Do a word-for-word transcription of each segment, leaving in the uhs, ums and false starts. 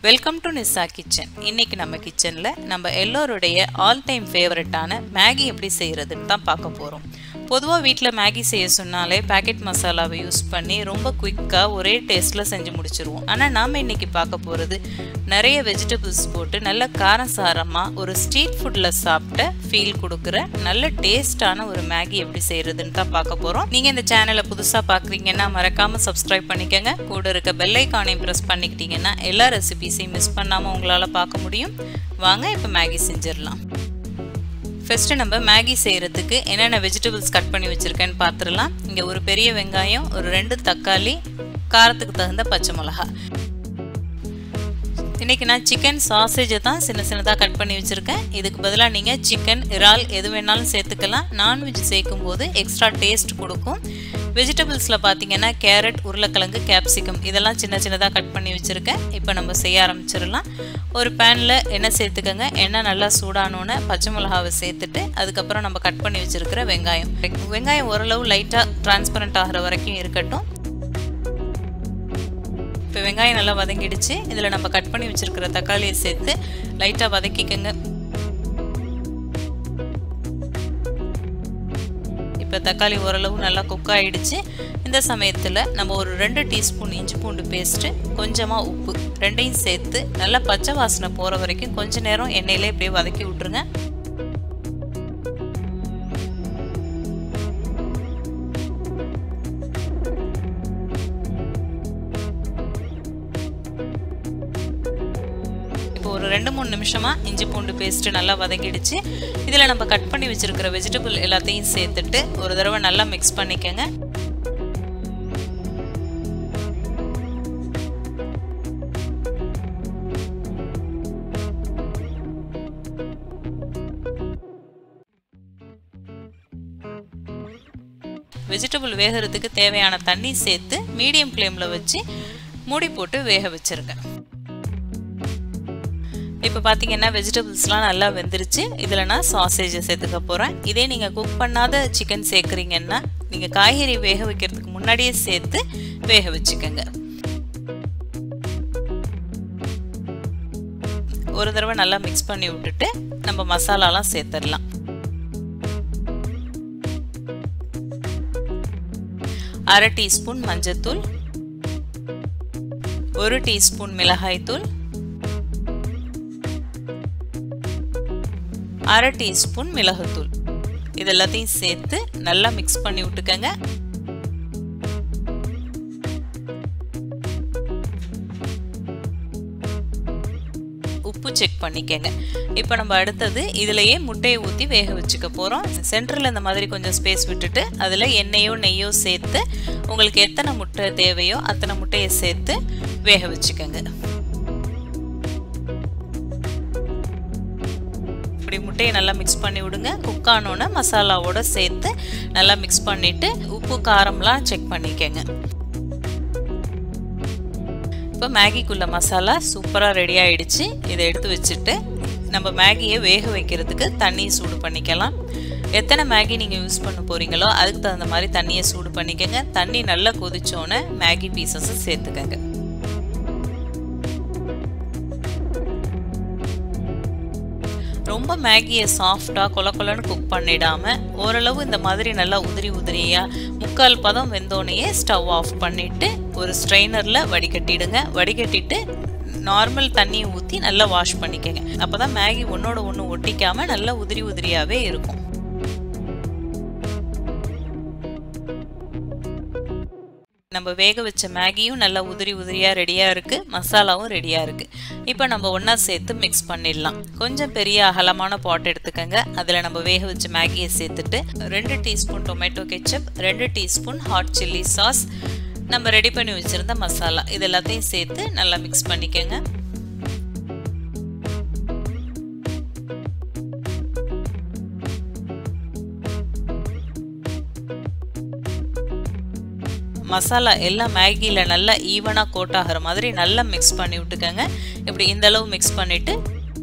Welcome to Nisha kitchen. இன்னைக்கு நம்ம கிச்சன்ல நம்ம எல்லோருடைய ஆல் டைம் ஃபேவரட்டான மேகி எப்படி செய்யறதுன்னு தான் பார்க்க போறோம். பொதுவாக வீட்டில் மேகி செய்ய சொன்னாலே பேக்கெட் மசாலாவை யூஸ் பண்ணி ரொம்ப குயிக்காக ஒரே டேஸ்ட்டில் செஞ்சு முடிச்சிருவோம். ஆனால் நாம் இன்றைக்கி பார்க்க போகிறது நிறைய வெஜிடபிள்ஸ் போட்டு நல்ல காரசாரமாக ஒரு ஸ்ட்ரீட் ஃபுட்டில் சாப்பிட்ட ஃபீல் கொடுக்குற நல்ல டேஸ்டான ஒரு மேகி எப்படி செய்கிறதுன்னு தான் பார்க்க போகிறோம். நீங்கள் இந்த சேனலை புதுசாக பார்க்குறீங்கன்னா மறக்காமல் சப்ஸ்கிரைப் பண்ணிக்கோங்க. கூட இருக்க பெல் ஐகானையும் ப்ரெஸ் பண்ணிக்கிட்டீங்கன்னா எல்லா ரெசிபீஸையும் மிஸ் பண்ணாமல் உங்களால் பார்க்க முடியும். வாங்க இப்போ மேகி செஞ்சிடலாம். ஃபர்ஸ்ட்டு நம்ம மேகி செய்கிறதுக்கு என்னென்ன வெஜிடபிள்ஸ் கட் பண்ணி வச்சுருக்கேன்னு பார்த்துடலாம். இங்கே ஒரு பெரிய வெங்காயம், ஒரு ரெண்டு தக்காளி, காரத்துக்கு தகுந்த பச்சை மிளகா. இன்றைக்கி நான் சிக்கன் சாசேஜை தான் சின்ன சின்னதாக கட் பண்ணி வச்சுருக்கேன். இதுக்கு பதிலாக நீங்கள் சிக்கன், இறால் எது வேணாலும் சேர்த்துக்கலாம். நான்வெஜ் சேர்க்கும் போது எக்ஸ்ட்ரா டேஸ்ட் கொடுக்கும். வெஜிடபிள்ஸில் பார்த்தீங்கன்னா கேரட், உருளைக்கிழங்கு, கேப்சிகம் இதெல்லாம் சின்ன சின்னதாக கட் பண்ணி வச்சுருக்கேன். இப்போ நம்ம செய்ய ஆரம்பிச்சிடலாம். ஒரு பேனில் எண்ணெய் சேர்த்துக்கோங்க. எண்ணெய் நல்லா சூடானோன்னு பச்சை மிளகாவை சேர்த்துட்டு அதுக்கப்புறம் நம்ம கட் பண்ணி வச்சுருக்கிற வெங்காயம் வெங்காயம் ஓரளவு லைட்டாக டிரான்ஸ்பரண்ட் ஆகிற வரைக்கும் இருக்கட்டும். இப்போ வெங்காயம் நல்லா வதங்கிடுச்சு. இதில் நம்ம கட் பண்ணி வச்சுருக்கிற தக்காளியை சேர்த்து லைட்டாக வதக்கிக்கோங்க. இப்போ தக்காளி ஓரளவு நல்லா குக் ஆகிடுச்சு. இந்த சமயத்தில் நம்ம ஒரு ரெண்டு டீஸ்பூன் இஞ்சி பூண்டு பேஸ்ட்டு, கொஞ்சமாக உப்பு ரெண்டையும் சேர்த்து நல்லா பச்சை வாசனை போகிற வரைக்கும் கொஞ்ச நேரம் எண்ணெயிலே இப்படியே வதக்கி விட்ருங்க. ஒரு ரெண்டு மூணு நிமிஷமா இஞ்சி பூண்டு பேஸ்ட் நல்லா வதங்கிடுச்சு. இதில் நம்ம கட் பண்ணி வச்சிருக்கிற வெஜிடபிள் எல்லாத்தையும் சேர்த்துட்டு ஒரு தடவை நல்லா மிக்ஸ் பண்ணிக்கோங்க. வெஜிடபிள் வேகிறதுக்கு தேவையான தண்ணி சேர்த்து மீடியம் ஃப்ளேமில் வச்சு மூடி போட்டு வேக வச்சிருங்க. இப்போ பார்த்தீங்கன்னா வெஜிடபிள்ஸ்லாம் நல்லா வெந்துருச்சு. இதில் நான் சாசேஜை சேர்த்துக்க போகிறேன். இதே நீங்கள் குக் பண்ணாத சிக்கன் சேர்க்குறீங்கன்னா நீங்கள் காய்கறி வேக வைக்கிறதுக்கு முன்னாடியே சேர்த்து வேக வச்சுக்கோங்க. ஒரு தடவை நல்லா மிக்ஸ் பண்ணி விட்டுட்டு நம்ம மசாலாலாம் சேர்த்துடலாம். அரை டீஸ்பூன் மஞ்சத்தூள், ஒரு டீஸ்பூன் மிளகாய்த்தூள், அரை டீஸ்பூன் மிளகுத்தூள் இது எல்லாத்தையும் சேர்த்து நல்லா மிக்ஸ் பண்ணி விட்டுக்கங்க. உப்பு செக் பண்ணிக்கங்க. இப்போ நம்ம அடுத்தது இதுலயே முட்டையை ஊற்றி வேக வச்சுக்க போகிறோம். சென்டரில் இந்த மாதிரி கொஞ்சம் ஸ்பேஸ் விட்டுட்டு அதில் எண்ணெயோ நெய்யோ சேர்த்து உங்களுக்கு எத்தனை முட்டை தேவையோ அத்தனை முட்டையை சேர்த்து வேக வச்சுக்கோங்க. முட்டையை நல்லா மிக்ஸ் பண்ணி விடுங்க. குக் ஆனோன்னு மசாலாவோட சேர்த்து நல்லா மிக்ஸ் பண்ணிட்டு உப்பு காரம்லாம் செக் பண்ணிக்கங்க. இப்போ மேகிக்குள்ள மசாலா சூப்பராக ரெடி ஆயிடுச்சு. இதை எடுத்து வச்சுட்டு நம்ம மேகியை வேக வைக்கிறதுக்கு தண்ணி சூடு பண்ணிக்கலாம். எத்தனை மேகி நீங்கள் யூஸ் பண்ண போறீங்களோ அதுக்கு தகுந்த மாதிரி தண்ணியை சூடு பண்ணிக்கங்க. தண்ணி நல்லா கொதிச்சோன்னு மேகி பீசஸை சேர்த்துக்கங்க. ரொம்ப மேகியை சாஃப்டாக கொல கொலன்னு குக் பண்ணிடாமல் ஓரளவு இந்த மாதிரி நல்லா உதிரி உதிரியாக முக்கால் பதம் வெந்தோனையே ஸ்டவ் ஆஃப் பண்ணிவிட்டு ஒரு ஸ்ட்ரெயினரில் வடிகட்டிடுங்க. வடிகட்டிட்டு நார்மல் தண்ணியை ஊற்றி நல்லா வாஷ் பண்ணிக்கங்க. அப்போ தான் மேகி ஒன்றோட ஒன்று ஒட்டிக்காமல் நல்லா உதிரி உதிரியாகவே இருக்கும். நம்ம வேக வச்ச மேகியும் நல்லா உதிரி உதிரியாக ரெடியாக இருக்குது. மசாலாவும் ரெடியாக இருக்குது. இப்போ நம்ம ஒன்றா சேர்த்து மிக்ஸ் பண்ணிடலாம். கொஞ்சம் பெரிய அகலமான பாட் எடுத்துக்கோங்க. அதில் நம்ம வேக வச்ச மேகியை சேர்த்துட்டு ரெண்டு டீஸ்பூன் டொமேட்டோ கெச்சப், ரெண்டு டீஸ்பூன் ஹாட் சில்லி சாஸ், நம்ம ரெடி பண்ணி வச்சுருந்த மசாலா இது எல்லாத்தையும் சேர்த்து நல்லா மிக்ஸ் பண்ணிக்கோங்க. மசாலா எல்லாம் மேகியில் நல்லா ஈவனாக கோட் ஆகிற மாதிரி நல்லா மிக்ஸ் பண்ணி விட்டுக்கோங்க. இப்படி இந்த அளவு மிக்ஸ் பண்ணிவிட்டு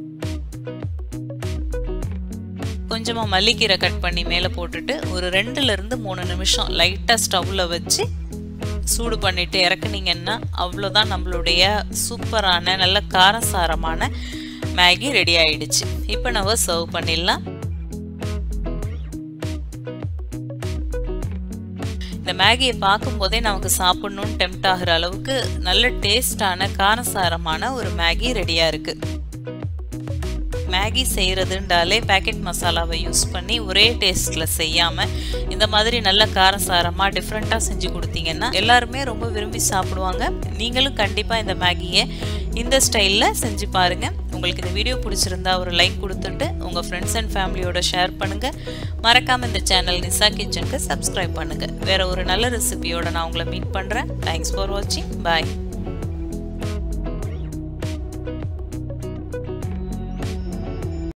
கொஞ்சமாக மல்லிக்கீரை கட் பண்ணி மேலே போட்டுட்டு ஒரு ரெண்டுலேருந்து மூணு நிமிஷம் லைட்டாக ஸ்டவ்வில் வச்சு சூடு பண்ணிட்டு இறக்குனீங்கன்னா அவ்வளோதான், நம்மளுடைய சூப்பரான நல்ல காரசாரமான மேகி ரெடி ஆயிடுச்சு. இப்போ நம்ம சர்வ் பண்ணிடலாம். இந்த மேகியை பார்க்கும்போதே நமக்கு சாப்பிடணும்னு டெம்ப்ட் ஆகிற அளவுக்கு நல்ல டேஸ்டான காரசாரமான ஒரு மேகி ரெடியாக இருக்குது. மேகி செய்கிறதுன்றாலே பேக்கெட் மசாலாவை யூஸ் பண்ணி ஒரே டேஸ்ட்டில் செய்யாமல் இந்த மாதிரி நல்ல காரசாரமாக டிஃப்ரெண்ட்டாக செஞ்சு கொடுத்தீங்கன்னா எல்லாருமே ரொம்ப விரும்பி சாப்பிடுவாங்க. நீங்களும் கண்டிப்பாக இந்த மேகியை இந்த ஸ்டைலில் செஞ்சு பாருங்கள். உங்களுக்கு இந்த வீடியோ பிடிச்சிருந்தா ஒரு லைக் கொடுத்துட்டு உங்கள் ஃப்ரெண்ட்ஸ் அண்ட் ஃபேமிலியோட ஷேர் பண்ணுங்கள். மறக்காமல் இந்த சேனல் நிசா கிச்சனுக்கு சப்ஸ்கிரைப் பண்ணுங்கள். வேறு ஒரு நல்ல ரெசிபியோட நான் உங்களை மீட் பண்ணுறேன். தேங்க்ஸ் ஃபார் வாட்சிங். பாய்.